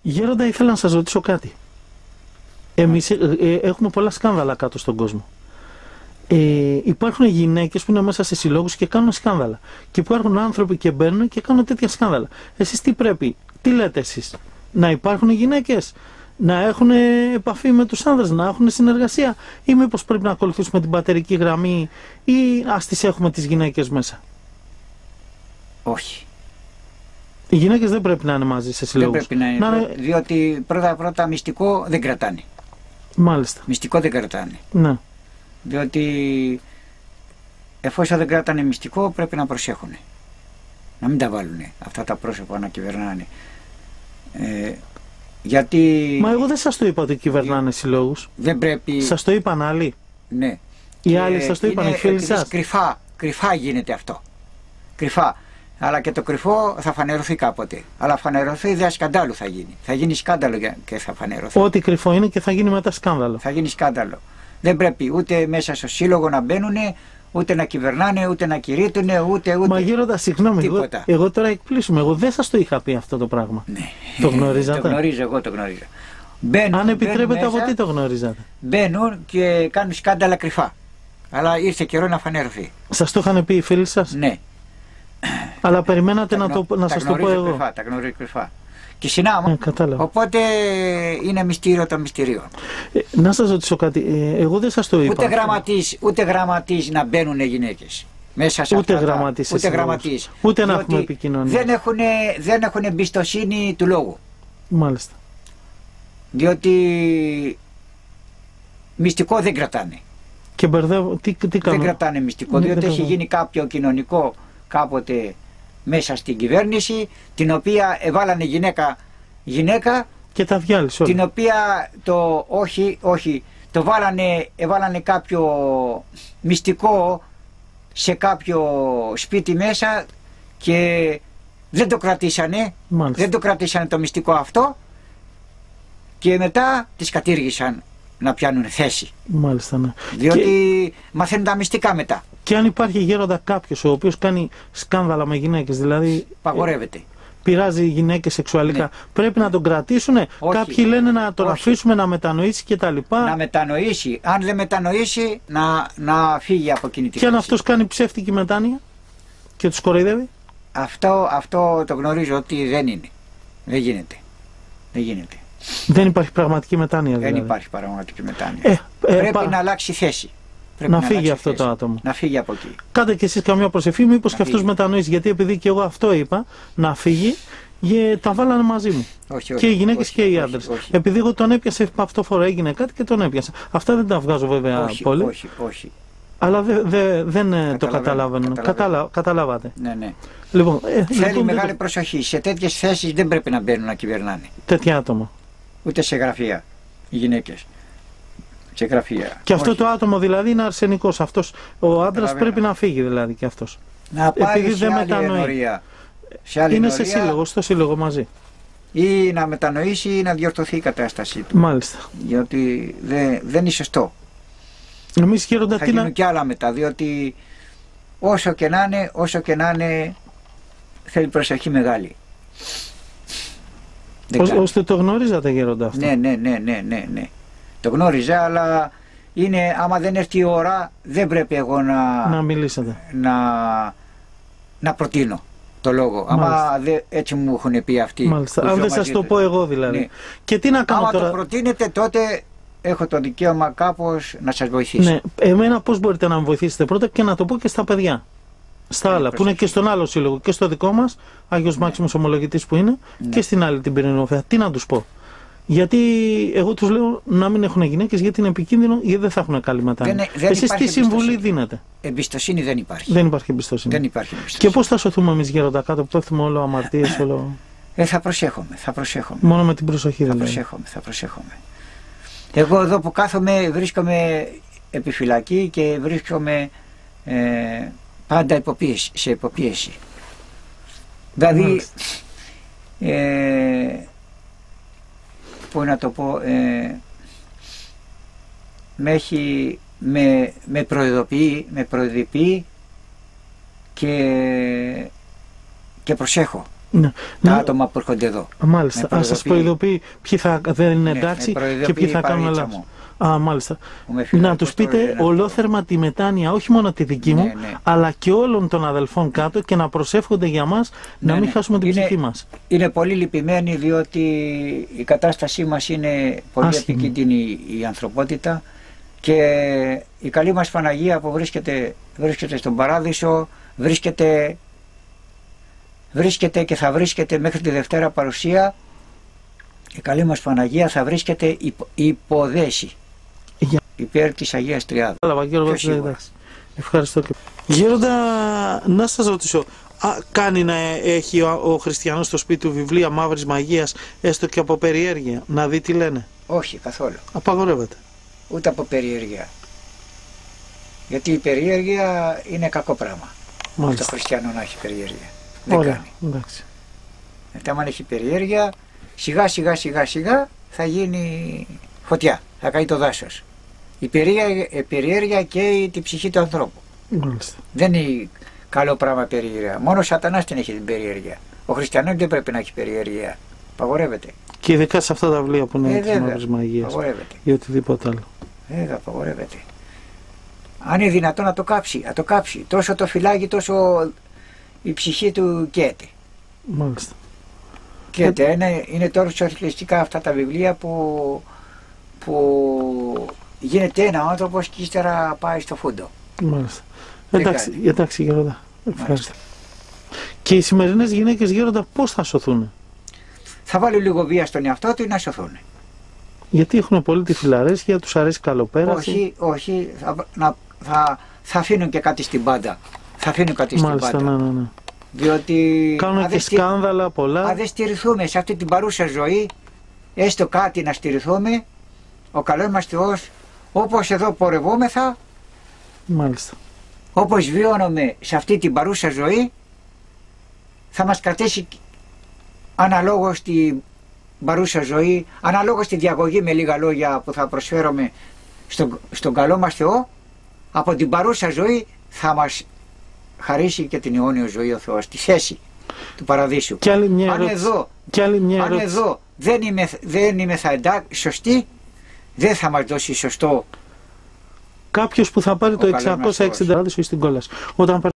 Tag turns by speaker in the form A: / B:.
A: Γέροντα, ήθελα να σας ρωτήσω κάτι. Εμείς έχουμε πολλά σκάνδαλα κάτω στον κόσμο. Υπάρχουν γυναίκες που είναι μέσα σε συλλόγους και κάνουν σκάνδαλα. Και υπάρχουν άνθρωποι και μπαίνουν και κάνουν τέτοια σκάνδαλα. Εσείς τι λέτε εσείς? Να υπάρχουν γυναίκες, να έχουν επαφή με τους άνδρες, να έχουν συνεργασία, ή μήπως πρέπει να ακολουθήσουμε την πατερική γραμμή, ή ας τις έχουμε τις γυναίκες μέσα?
B: Όχι.
A: Οι γυναίκες δεν πρέπει να είναι μαζί σε συλλόγους.
B: Δεν πρέπει να είναι, διότι πρώτα μυστικό δεν κρατάνε.
A: Μάλιστα.
B: Μυστικό δεν κρατάνε.
A: Ναι.
B: Διότι εφόσον δεν κρατάνε μυστικό πρέπει να προσέχουν. Να μην τα βάλουν αυτά τα πρόσωπα να κυβερνάνε. Γιατί...
A: Μα εγώ δεν σας το είπα ότι κυβερνάνε συλλόγους.
B: Δεν πρέπει...
A: Σας το είπαν άλλοι.
B: Ναι.
A: Οι άλλοι σας το είπαν, οι φίλοι σας.
B: Κρυφά γίνεται αυτό. Κρυφά. Αλλά και το κρυφό θα φανερωθεί κάποτε. Αλλά φανερωθεί ιδέα σκαντάλου θα γίνει. Θα γίνει σκάνδαλο και θα φανερωθεί.
A: Ό,τι κρυφό είναι και θα γίνει μετά σκάνδαλο.
B: Θα γίνει σκάνδαλο. Δεν πρέπει ούτε μέσα στο σύλλογο να μπαίνουν, ούτε να κυβερνάνε, ούτε να κηρύττουν, ούτε.
A: Μα Γέροντα, συγγνώμη, εγώ τώρα εκπλήσουμε. Εγώ δεν σας το είχα πει αυτό το πράγμα.
B: Ναι.
A: Το γνωρίζατε?
B: Το γνωρίζω, εγώ το γνωρίζω.
A: Αν επιτρέπετε, από τι το γνωρίζατε?
B: Μπαίνουν και κάνουν σκάνδαλα κρυφά. Αλλά ήρθε καιρό να φανερωθεί.
A: Σας το είχαν πει οι φίλοι σας?
B: Ναι.
A: Αλλά περιμένατε να σας το πω εγώ.
B: Κρυφά, τα γνωρίζω κρυφά. Και συνάμα. Οπότε είναι μυστήριο των μυστηρίων.
A: Να σας ρωτήσω κάτι. Εγώ δεν σας το είπα.
B: Ούτε γραμματείς να μπαίνουν γυναίκες. Μέσα σε
A: ούτε
B: αυτά.
A: Γραμματείς.
B: Ούτε γραμματείς.
A: Ούτε να έχουμε επικοινωνία.
B: Δεν έχουν εμπιστοσύνη του λόγου.
A: Μάλιστα.
B: Διότι μυστικό δεν κρατάνε.
A: Και μπερδεύω. Τι
B: δεν κρατάνε μυστικό. Διότι έχει γίνει κάποιο κοινωνικό κάποτε μέσα στην κυβέρνηση, την οποία εβάλανε γυναίκα
A: και τα διάλυσε όλα.
B: Την οποία έβαλανε κάποιο μυστικό σε κάποιο σπίτι μέσα και δεν το κρατήσανε.
A: Μάλιστα.
B: Δεν το κρατήσανε το μυστικό αυτό και μετά τις κατήργησαν να πιάνουν θέση.
A: Μάλιστα, ναι.
B: Διότι μαθαίνουν τα μυστικά μετά.
A: Και αν υπάρχει, Γέροντα, κάποιος ο οποίος κάνει σκάνδαλα με γυναίκες, δηλαδή
B: παγορεύεται,
A: πειράζει γυναίκες σεξουαλικά, ναι, πρέπει να τον κρατήσουνε? Κάποιοι λένε να τον αφήσουμε να μετανοήσει κτλ.
B: Να μετανοήσει. Αν δεν μετανοήσει, να φύγει από εκείνη τη θέση.
A: Και αν αυτός κάνει ψεύτικη μετάνοια και τους κοροϊδεύει?
B: Αυτό το γνωρίζω ότι δεν είναι. Δεν γίνεται. Δεν γίνεται.
A: Δεν υπάρχει πραγματική μετάνοια, δηλαδή?
B: Δεν υπάρχει πραγματική μετάνοια. Πρέπει να αλλάξει θέση.
A: Να φύγει αυτό το άτομο.
B: Να φύγει από εκεί.
A: Κάντε κι εσείς καμιά προσευχή, μήπως και αυτός μετανοήσει. Γιατί επειδή και εγώ αυτό είπα, να φύγει, τα βάλανε μαζί μου.
B: Όχι,
A: και οι γυναίκες και οι άντρες. Επειδή εγώ τον έπιασα αυτό φορά, έγινε κάτι και τον έπιασα. Αυτά δεν τα βγάζω βέβαια πολύ.
B: Όχι.
A: Αλλά δεν το καταλαβαίνω. Καταλάβατε.
B: Ναι.
A: Λοιπόν,
B: θέλει μεγάλη προσοχή. Σε τέτοιες θέσεις δεν πρέπει να μπαίνουν να κυβερνάνε.
A: Τέτοια άτομα.
B: Ούτε σε γραφεία οι γυναίκες. Σε γραφεία.
A: Και αυτό το άτομο δηλαδή είναι αρσενικός. Αυτός ο άντρας πρέπει να φύγει δηλαδή και αυτός.
B: Να πάει σε άλλη ενορία.
A: Είναι σε σύλλογο, στο σύλλογο μαζί.
B: Ή να μετανοήσει ή να διορθωθεί η κατάστασή του.
A: Μάλιστα.
B: Γιατί δεν είναι σωστό.
A: Εμείς, Γέροντα,
B: θα γίνουν κι άλλα μετά, διότι όσο και να είναι θέλει προσοχή μεγάλη.
A: Ώστε το γνωρίζατε, Γέροντα, αυτό?
B: Ναι. Το γνώριζα, αλλά είναι, άμα δεν έρθει η ώρα, δεν πρέπει εγώ
A: να μιλήσετε.
B: Να προτείνω το λόγο. Άμα έτσι μου έχουν πει αυτοί.
A: Μάλιστα. Αν δεν σας το πω εγώ δηλαδή. Ναι. Και τι να κάνω
B: άμα
A: τώρα?
B: το προτείνετε, τότε έχω το δικαίωμα κάπως να σας βοηθήσω.
A: Ναι. Εμένα πώς μπορείτε να με βοηθήσετε πρώτα και να το πω και στα παιδιά? Στα άλλα, που είναι και στον άλλο σύλλογο και στο δικό μας, Άγιος Μάξιμος Ομολογητής που είναι, και στην άλλη την Πυρηνοφέα. Τι να τους πω? Γιατί εγώ τους λέω να μην έχουν γυναίκες, γιατί είναι επικίνδυνο, γιατί δεν θα έχουν καλή μετάνοια. Εσείς τι συμβουλή δίνετε?
B: Εμπιστοσύνη δεν υπάρχει.
A: Δεν υπάρχει εμπιστοσύνη.
B: Δεν υπάρχει εμπιστοσύνη.
A: Και πώς θα σωθούμε εμείς, Γέροντα, κάτω που πέφτουμε όλο αμαρτίες, όλο?
B: Θα προσέχομαι.
A: Μόνο με την προσοχή δεν
B: θα προσέχομαι. Εγώ εδώ που κάθομαι βρίσκομαι επιφυλακή και βρίσκομαι πάντα σε υποπίεση. Δηλαδή, πώς να το πω, με προειδοποιεί και προσέχω.
A: Ναι.
B: τα άτομα που έρχονται εδώ.
A: Μάλιστα. Α, σας προειδοποιεί ποιοι δεν είναι εντάξει και ποιοι θα κάνουν λάθος. Α, μάλιστα. Να τους πείτε ολόθερμα τη μετάνοια, όχι μόνο τη δική μου, αλλά και όλων των αδελφών κάτω, και να προσεύχονται για μας να μην χάσουμε την ψυχή μας.
B: Είναι πολύ λυπημένοι, διότι η κατάστασή μας είναι πολύ επικίνδυνη, η ανθρωπότητα, και η καλή μας Παναγία που βρίσκεται στον Παράδεισο, βρίσκεται και θα βρίσκεται μέχρι τη Δευτέρα Παρουσία. Η καλή μας Παναγία θα βρίσκεται υποδέση υπέρ της Αγίας Τριάδας.
A: Ευχαριστώ. Γέροντα, να σας ρωτήσω, κάνει να έχει ο χριστιανός στο σπίτι του βιβλία μαύρης μαγείας, έστω και από περιέργεια, να δει τι λένε?
B: Όχι, καθόλου.
A: Απαγορεύεται.
B: Ούτε από περιέργεια. Γιατί η περιέργεια είναι κακό πράγμα. Το χριστιανό να έχει περιέργεια. Δεν κάνει.
A: Εντάξει.
B: Μετά, αν έχει περιέργεια, σιγά σιγά θα γίνει φωτιά, θα καεί το δάσος. Η περιέργεια καίει την ψυχή του ανθρώπου.
A: Μάλιστα.
B: Δεν είναι καλό πράγμα περιέργεια. Μόνο ο σατανάς την έχει την περιέργεια. Ο χριστιανός δεν πρέπει να έχει περιέργεια. Απαγορεύεται.
A: Και ειδικά σε αυτά τα βιβλία που είναι της μαύρης μαγείας.
B: Απαγορεύεται.
A: Ή οτιδήποτε άλλο.
B: Βέβαια, απαγορεύεται. Αν είναι δυνατόν να το κάψει, να το κάψει. Τόσο το φυλάγει, τόσο η ψυχή του καίεται.
A: Μάλιστα.
B: Καίεται. Είναι τώρα σοσιαλιστικά αυτά τα βιβλία που γίνεται ένα άνθρωπος και ύστερα πάει στο φούντο.
A: Μάλιστα. Εντάξει Γέροντα. Ευχαριστώ. Και οι σημερινές γυναίκες, Γέροντα, πώς θα σωθούν?
B: Θα βάλουν λίγο βία στον εαυτό του να σωθούν.
A: Γιατί έχουν πολύ τη φιλαρέσια, τους αρέσει καλοπέραση?
B: Όχι, θα αφήνουν και κάτι στην πάντα. Θα αφήνουν κάτι στην πάντα.
A: Ναι.
B: Διότι
A: κάνουν και σκάνδαλα πολλά.
B: Αν δεν στηριχθούμε σε αυτή την παρούσα ζωή, έστω κάτι να στηριχθούμε, ο καλός μας Θεός, όπως εδώ πορευόμεθα,
A: μάλιστα,
B: όπως βιώνουμε σε αυτή την παρούσα ζωή, θα μας κρατήσει αναλόγως στην παρούσα ζωή, αναλόγως στη διαγωγή, με λίγα λόγια, που θα προσφέρουμε στον καλό μας Θεό. Από την παρούσα ζωή θα μας χαρίσει και την αιώνιο ζωή ο Θεός, τη θέση του Παραδείσου.
A: Και άλλη μια
B: αν εδώ δεν είμαι σωστή, δεν θα μας δώσει σωστό.
A: Κάποιος που θα πάρει το 660 στην κόλαση. Όταν